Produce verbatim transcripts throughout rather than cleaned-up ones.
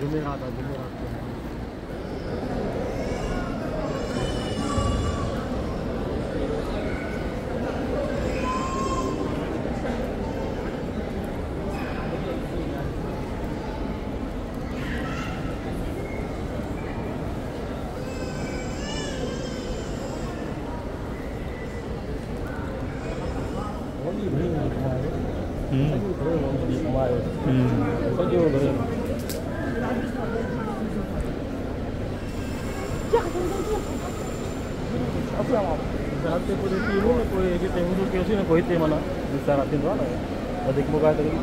جميرات جميرات. Sabi ko dito mo ko kita yung dulu kasi na ko hite mana bisa natin wala ya. Adik mo ka tadi.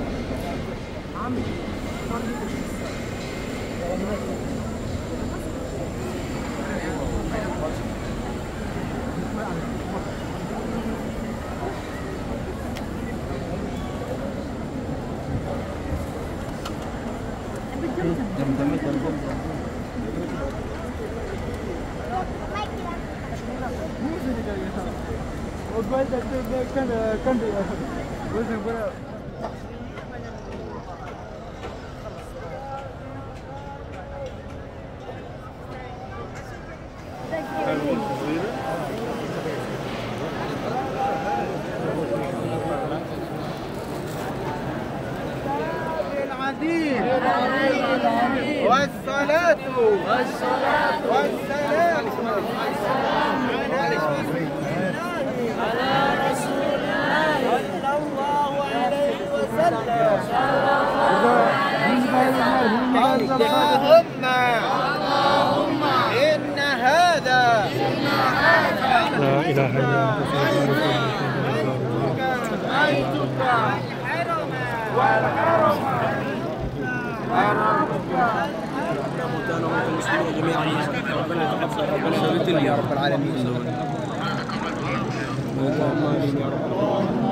Jam-jam jam-jam. وقاعد كان كان وزن برا العديد والصلاة والصلاة والسلام على رسول الله صلى الله عليه وسلم. اللهم اللهم إن هذا لا إله إلا أنت بيتك الحرم والحرم المسلمين جميعا ربنا يتقبل ربنا يا رب العالمين. اللهم امين يا رب.